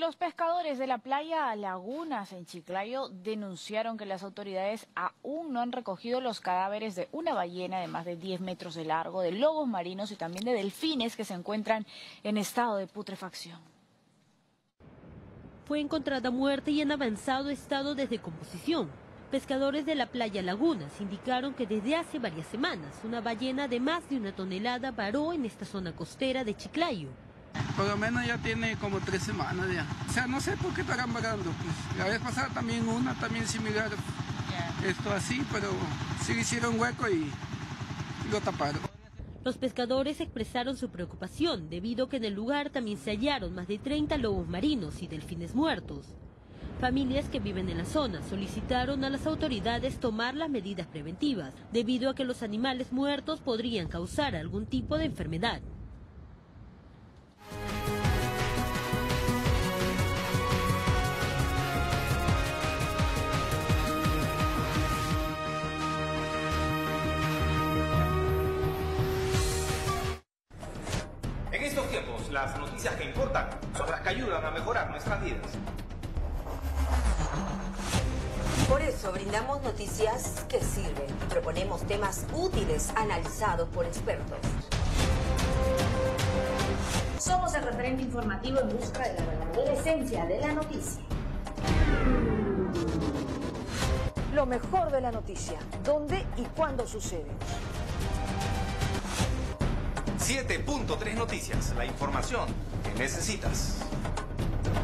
Los pescadores de la playa Lagunas en Chiclayo denunciaron que las autoridades aún no han recogido los cadáveres de una ballena de más de 10 metros de largo, de lobos marinos y también de delfines que se encuentran en estado de putrefacción. Fue encontrada muerta y en avanzado estado de decomposición. Pescadores de la playa Lagunas indicaron que desde hace varias semanas una ballena de más de 1 tonelada varó en esta zona costera de Chiclayo. Por lo menos ya tiene como 3 semanas ya. O sea, no sé por qué estarán varando. Pues. La vez pasada también una, también similar. Esto así, pero sí le hicieron hueco y lo taparon. Los pescadores expresaron su preocupación debido a que en el lugar también se hallaron más de 30 lobos marinos y delfines muertos. Familias que viven en la zona solicitaron a las autoridades tomar las medidas preventivas debido a que los animales muertos podrían causar algún tipo de enfermedad. En estos tiempos, las noticias que importan son las que ayudan a mejorar nuestras vidas. Por eso brindamos noticias que sirven y proponemos temas útiles analizados por expertos. Somos el referente informativo en busca de la verdadera esencia de la noticia. Lo mejor de la noticia, dónde y cuándo sucede. 7.3 Noticias, la información que necesitas.